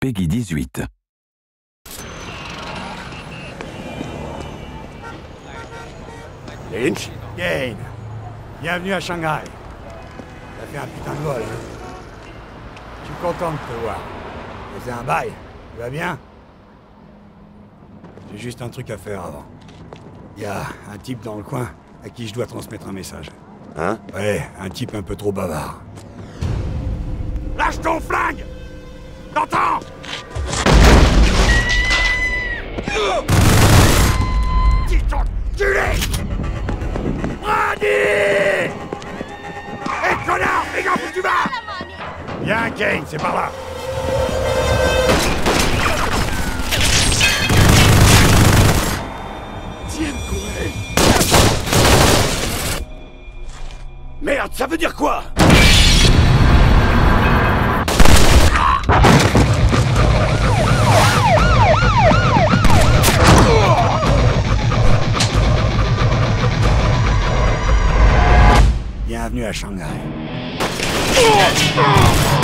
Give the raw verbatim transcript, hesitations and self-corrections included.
Peggy dix-huit. Lynch? Kane, bienvenue à Shanghai. Ça fait un putain de vol, hein. Je suis content de te voir. C'est un bail, tu vas bien? J'ai juste un truc à faire avant. Il y a un type dans le coin à qui je dois transmettre un message. Hein? Ouais, un type un peu trop bavard. Lâche ton flingue! T'entends? Dis ton culé! Brady! Hé, connard! Les gars, où tu vas? Viens, Kane, c'est par là. Tiens, Cohen! Merde, ça veut dire quoi? Bienvenue à Shanghai.